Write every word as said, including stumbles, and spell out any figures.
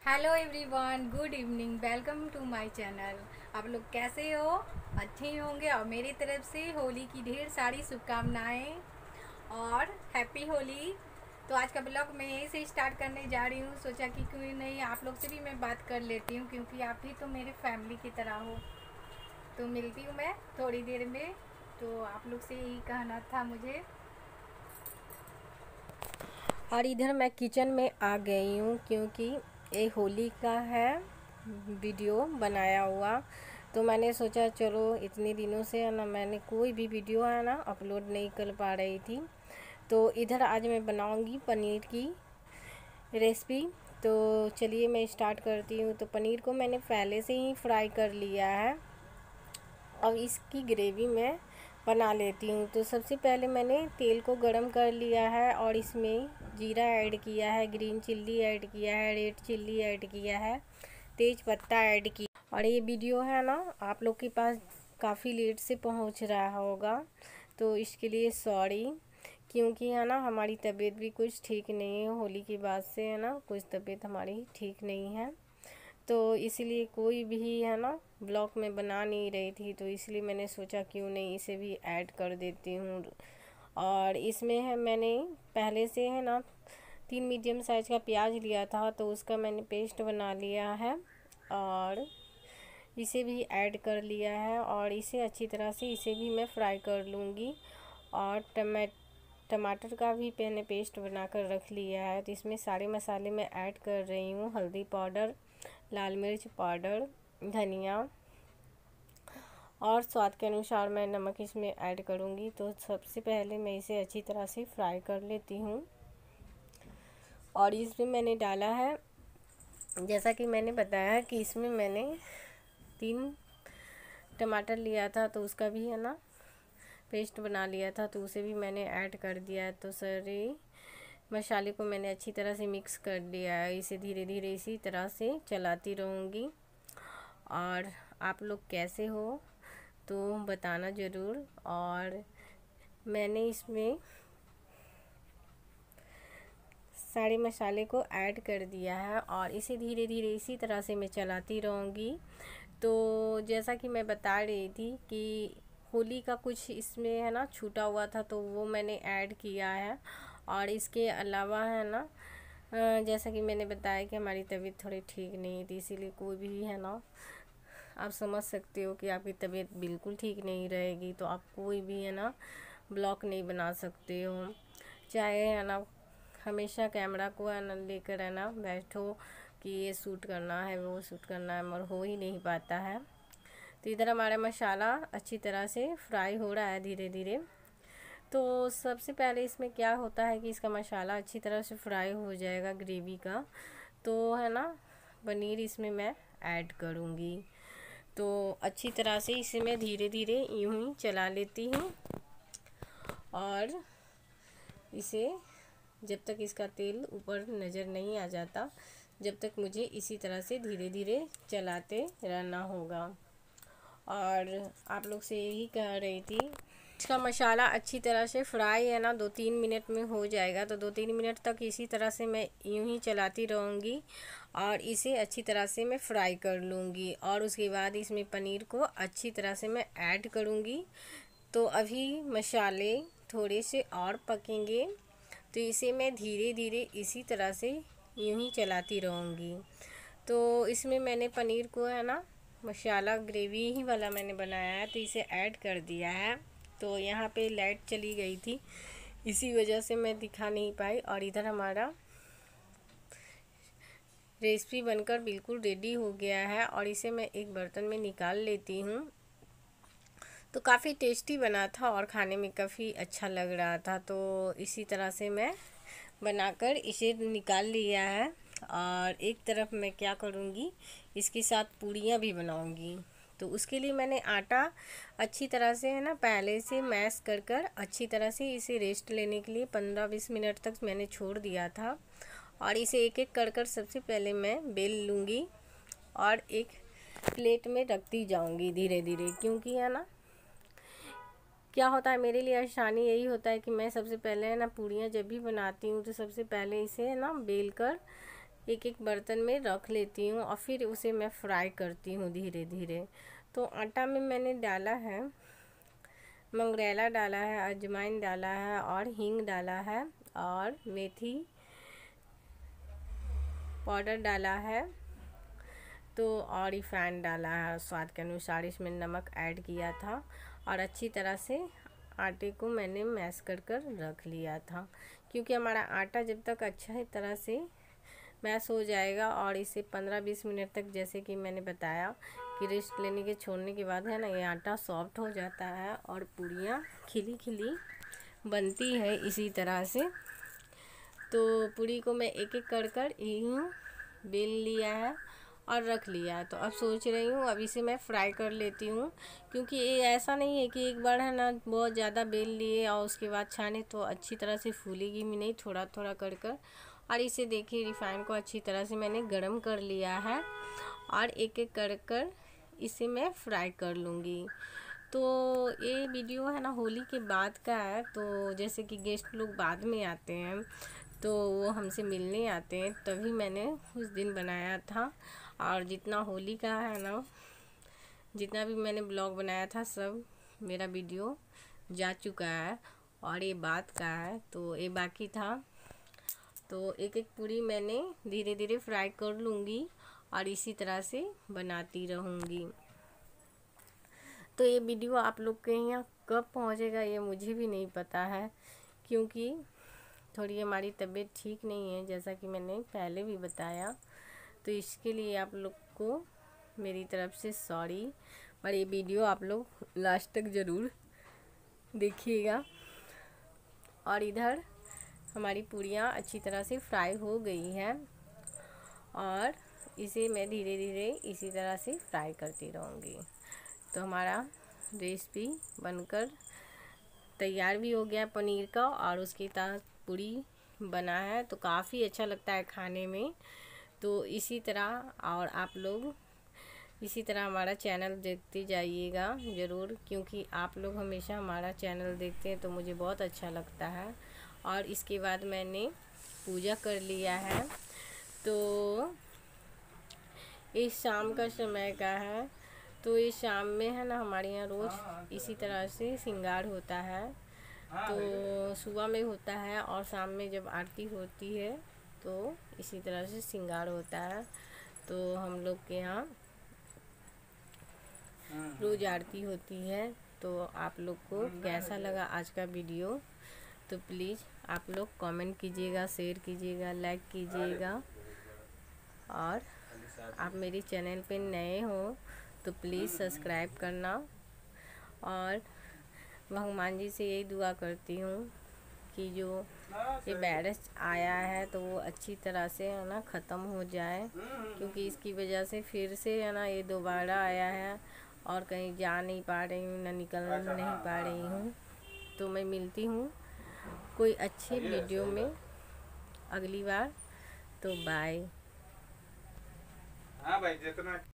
Hello everyone, good evening. Welcome to my channel. आप लोग कैसे हो? अच्छे ही होंगे। और मेरी तरफ से होली की ढेर सारी शुभकामनाएं और हैप्पी होली। तो आज का ब्लॉग मैं यहीं से स्टार्ट करने जा रही हूँ। सोचा कि क्यों नहीं आप लोग से भी मैं बात कर लेती हूँ, क्योंकि आप भी तो मेरे फैमिली की तरह हो। तो मिलती हूँ मैं थोड़ी देर में। तो आप लोग से यही कहना था मुझे। और इधर मैं किचन में आ गई हूँ, क्योंकि ये होली का है वीडियो बनाया हुआ। तो मैंने सोचा चलो, इतने दिनों से है ना मैंने कोई भी वीडियो है ना अपलोड नहीं कर पा रही थी। तो इधर आज मैं बनाऊंगी पनीर की रेसिपी। तो चलिए मैं स्टार्ट करती हूँ। तो पनीर को मैंने पहले से ही फ्राई कर लिया है। अब इसकी ग्रेवी मैं बना लेती हूँ। तो सबसे पहले मैंने तेल को गरम कर लिया है और इसमें जीरा ऐड किया है, ग्रीन चिल्ली ऐड किया है, रेड चिल्ली ऐड किया है, तेज पत्ता ऐड किया। और ये वीडियो है ना आप लोग के पास काफ़ी लेट से पहुँच रहा होगा, तो इसके लिए सॉरी। क्योंकि है ना हमारी तबीयत भी कुछ ठीक नहीं है, होली के बाद से है ना कुछ तबीयत हमारी ठीक नहीं है। तो इसलिए कोई भी है ना ब्लॉग में बना नहीं रही थी, तो इसलिए मैंने सोचा क्यों नहीं इसे भी ऐड कर देती हूँ। और इसमें है मैंने पहले से है ना तीन मीडियम साइज़ का प्याज लिया था, तो उसका मैंने पेस्ट बना लिया है और इसे भी ऐड कर लिया है। और इसे अच्छी तरह से इसे भी मैं फ्राई कर लूँगी। और टमा टमाटर का भी मैंने पेस्ट बनाकर रख लिया है। तो इसमें सारे मसाले मैं ऐड कर रही हूँ। हल्दी पाउडर, लाल मिर्च पाउडर, धनिया और स्वाद के अनुसार मैं नमक इसमें ऐड करूँगी। तो सबसे पहले मैं इसे अच्छी तरह से फ्राई कर लेती हूँ। और इसमें मैंने डाला है, जैसा कि मैंने बताया कि इसमें मैंने तीन टमाटर लिया था, तो उसका भी है ना पेस्ट बना लिया था, तो उसे भी मैंने ऐड कर दिया है। तो सारे मसाले को मैंने अच्छी तरह से मिक्स कर लिया है। इसे धीरे धीरे इसी तरह से चलाती रहूँगी। और आप लोग कैसे हो तो बताना ज़रूर। और मैंने इसमें सारे मसाले को ऐड कर दिया है और इसे धीरे धीरे इसी तरह से मैं चलाती रहूँगी। तो जैसा कि मैं बता रही थी कि होली का कुछ इसमें है ना छूटा हुआ था, तो वो मैंने ऐड किया है। और इसके अलावा है ना जैसा कि मैंने बताया कि हमारी तबीयत थोड़ी ठीक नहीं थी, इसीलिए कोई भी है ना आप समझ सकते हो कि आपकी तबीयत बिल्कुल ठीक नहीं रहेगी तो आप कोई भी है ना ब्लॉग नहीं बना सकते हो। चाहे है ना हमेशा कैमरा को है ना लेकर है ना बैठो कि ये शूट करना है वो शूट करना है, मगर हो ही नहीं पाता है। तो इधर हमारा मसाला अच्छी तरह से फ्राई हो रहा है धीरे धीरे। तो सबसे पहले इसमें क्या होता है कि इसका मसाला अच्छी तरह से फ्राई हो जाएगा ग्रेवी का, तो है ना पनीर इसमें मैं ऐड करूँगी। तो अच्छी तरह से इसे मैं धीरे धीरे यूं ही चला लेती हूँ। और इसे जब तक इसका तेल ऊपर नज़र नहीं आ जाता, जब तक मुझे इसी तरह से धीरे धीरे चलाते रहना होगा। और आप लोग से यही कह रही थी, इसका मसाला अच्छी तरह से फ्राई है ना दो तीन मिनट में हो जाएगा। तो दो तीन मिनट तक इसी तरह से मैं यूं ही चलाती रहूँगी और इसे अच्छी तरह से मैं फ्राई कर लूँगी। और उसके बाद इसमें पनीर को अच्छी तरह से मैं ऐड करूँगी। तो अभी मसाले थोड़े से और पकेंगे, तो इसे मैं धीरे धीरे इसी तरह से यूं ही चलाती रहूँगी। तो इसमें मैंने पनीर को है ना मसाला ग्रेवी ही वाला मैंने बनाया है, तो इसे ऐड कर दिया है। तो यहाँ पे लाइट चली गई थी, इसी वजह से मैं दिखा नहीं पाई। और इधर हमारा रेसिपी बनकर बिल्कुल रेडी हो गया है और इसे मैं एक बर्तन में निकाल लेती हूँ। तो काफ़ी टेस्टी बना था और खाने में काफ़ी अच्छा लग रहा था। तो इसी तरह से मैं बनाकर इसे निकाल लिया है। और एक तरफ मैं क्या करूँगी, इसके साथ पूड़ियाँ भी बनाऊँगी। तो उसके लिए मैंने आटा अच्छी तरह से है ना पहले से मैश कर कर अच्छी तरह से इसे रेस्ट लेने के लिए पंद्रह बीस मिनट तक मैंने छोड़ दिया था। और इसे एक एक कर कर सबसे पहले मैं बेल लूँगी और एक प्लेट में रखती जाऊँगी धीरे धीरे। क्योंकि है ना क्या होता है, मेरे लिए आसानी यही होता है कि मैं सबसे पहले है ना पूड़ियाँ जब भी बनाती हूँ तो सबसे पहले इसे ना बेल कर एक एक बर्तन में रख लेती हूँ और फिर उसे मैं फ्राई करती हूँ धीरे धीरे। तो आटा में मैंने डाला है, मंगरेला डाला है, अजवाइन डाला है और हींग डाला है और मेथी पाउडर डाला है, तो और रिफाइंड डाला है स्वाद के अनुसार। इसमें नमक ऐड किया था और अच्छी तरह से आटे को मैंने मैश कर कर रख लिया था, क्योंकि हमारा आटा जब तक अच्छा तरह से मैश हो जाएगा और इसे पंद्रह बीस मिनट तक, जैसे कि मैंने बताया कि रेस्ट लेने के छोड़ने के बाद है ना, ये आटा सॉफ्ट हो जाता है और पूरियाँ खिली खिली बनती है इसी तरह से। तो पूरी को मैं एक एक कर कर यूँ बेल लिया है और रख लिया है। तो अब सोच रही हूँ अब इसे मैं फ्राई कर लेती हूँ, क्योंकि ये ऐसा नहीं है कि एक बार है ना बहुत ज़्यादा बेल लिए और उसके बाद छाने तो अच्छी तरह से फूलेगी भी नहीं, थोड़ा थोड़ा कर कर। और इसे देखिए रिफाइन को अच्छी तरह से मैंने गरम कर लिया है और एक एक कर कर इसे मैं फ्राई कर लूँगी। तो ये वीडियो है ना होली के बाद का है, तो जैसे कि गेस्ट लोग बाद में आते हैं तो वो हमसे मिलने आते हैं, तभी मैंने उस दिन बनाया था। और जितना होली का है ना, जितना भी मैंने ब्लॉग बनाया था सब मेरा वीडियो जा चुका है और ये बात का है, तो ये बाकी था। तो एक एक पूरी मैंने धीरे धीरे फ्राई कर लूँगी और इसी तरह से बनाती रहूँगी। तो ये वीडियो आप लोग के यहाँ कब पहुँचेगा ये मुझे भी नहीं पता है, क्योंकि थोड़ी हमारी तबीयत ठीक नहीं है, जैसा कि मैंने पहले भी बताया। तो इसके लिए आप लोग को मेरी तरफ से सॉरी, पर ये वीडियो आप लोग लास्ट तक ज़रूर देखिएगा। और इधर हमारी पूरियाँ अच्छी तरह से फ्राई हो गई हैं और इसे मैं धीरे धीरे इसी तरह से फ्राई करती रहूँगी। तो हमारा रेसिपी बनकर तैयार भी हो गया पनीर का, और उसके साथ पूरी बना है तो काफ़ी अच्छा लगता है खाने में। तो इसी तरह और आप लोग इसी तरह हमारा चैनल देखते जाइएगा ज़रूर, क्योंकि आप लोग हमेशा हमारा चैनल देखते हैं तो मुझे बहुत अच्छा लगता है। और इसके बाद मैंने पूजा कर लिया है, तो इस शाम का समय का है। तो इस शाम में है ना हमारे यहाँ रोज़ इसी तरह से श्रृंगार होता है। तो सुबह में होता है और शाम में जब आरती होती है तो इसी तरह से श्रृंगार होता है। तो हम लोग के यहाँ रोज़ आरती होती है। तो आप लोग को कैसा लगा आज का वीडियो, तो प्लीज़ आप लोग कमेंट कीजिएगा, शेयर कीजिएगा, लाइक कीजिएगा। और आप मेरे चैनल पे नए हो तो प्लीज़ सब्सक्राइब करना। और भगवान जी से यही दुआ करती हूँ कि जो ये वायरस आया है तो वो अच्छी तरह से है ना ख़त्म हो जाए, क्योंकि इसकी वजह से फिर से है ना ये दोबारा आया है और कहीं जा नहीं पा रही हूँ, ना निकल नहीं पा रही हूँ। तो मैं मिलती हूँ कोई अच्छे वीडियो में अगली बार। तो बाय। हाँ भाई जितना